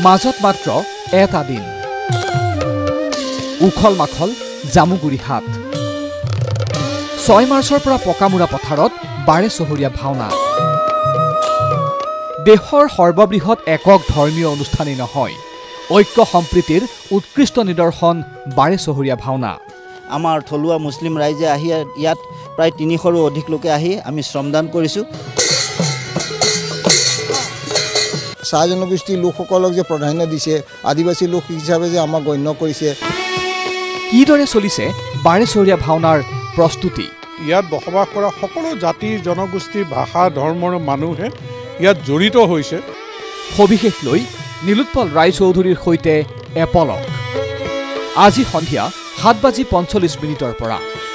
মাজত মাত্ৰ এটা দিন উখল মাখল জামুগুৰি হাট 6 মাৰ্চৰ পৰা পকামুৰা পথাৰত 12 চহৰীয়া ভাওনা দেশৰ সৰ্ববৃহৎ একক ধৰ্মীয় অনুষ্ঠানেই নহয় ঐক্য সম্প্ৰীতিৰ উৎকৃষ্ট নিদৰ্শন 12 চহৰীয়া ভাওনা আমাৰ থলুৱা মুছলিম ৰাইজে আহি ইয়াত প্ৰায় 300ৰো অধিক লোকে আহি আমি শ্ৰমদান কৰিছো চাহ জনগোষ্ঠীৰ লোকসকলক যে প্ৰাধান্য দিছে আদিবাসী লোক হিচাপে যে আমাক গণ্য কৰিছে কিদৰে চলিছে 12 চহৰীয়া ভাওনাৰ প্ৰস্তুতি ইয়াত বসবাস কৰা সকলো জাতি জনগোষ্ঠী ভাষা ধৰ্মৰ মানুহে ইয়াত জড়িত হৈছে সবিশেষ লৈ নীলোৎপল ৰায়চৌধুৰীৰ সৈতে এপলক আজি সন্ধিয়া 7:45 পৰা